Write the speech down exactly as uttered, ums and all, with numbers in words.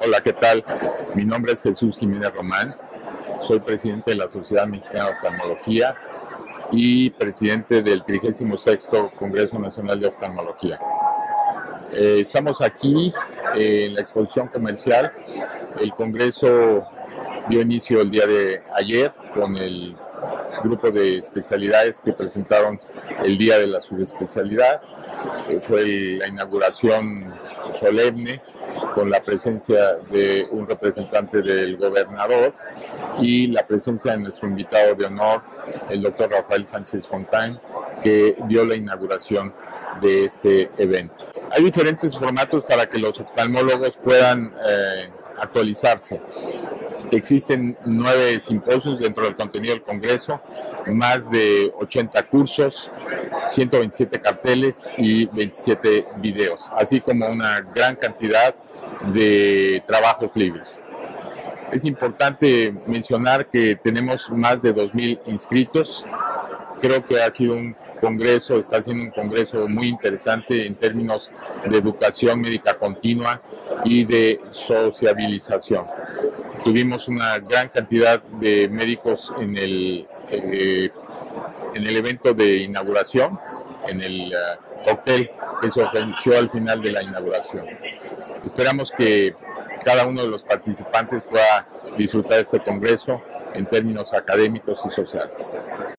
Hola, ¿qué tal? Mi nombre es Jesús Jiménez Román, soy presidente de la Sociedad Mexicana de Oftalmología y presidente del trigésimo sexto Congreso Nacional de Oftalmología. Eh, estamos aquí eh, en la exposición comercial. El Congreso dio inicio el día de ayer con el grupo de especialidades que presentaron el día de la subespecialidad. Eh, fue la inauguración solemne con la presencia de un representante del gobernador y la presencia de nuestro invitado de honor, el doctor Rafael Sánchez Fontaine, que dio la inauguración de este evento. Hay diferentes formatos para que los oftalmólogos puedan eh, actualizarse. Existen nueve simposios dentro del contenido del Congreso, más de ochenta cursos, ciento veintisiete carteles y veintisiete videos, así como una gran cantidad de trabajos libres. Es importante mencionar que tenemos más de dos mil inscritos. Creo que ha sido un congreso, está siendo un congreso muy interesante en términos de educación médica continua y de sociabilización. Tuvimos una gran cantidad de médicos en el, eh, en el evento de inauguración, en el uh, cóctel que se ofreció al final de la inauguración. Esperamos que cada uno de los participantes pueda disfrutar de este congreso en términos académicos y sociales.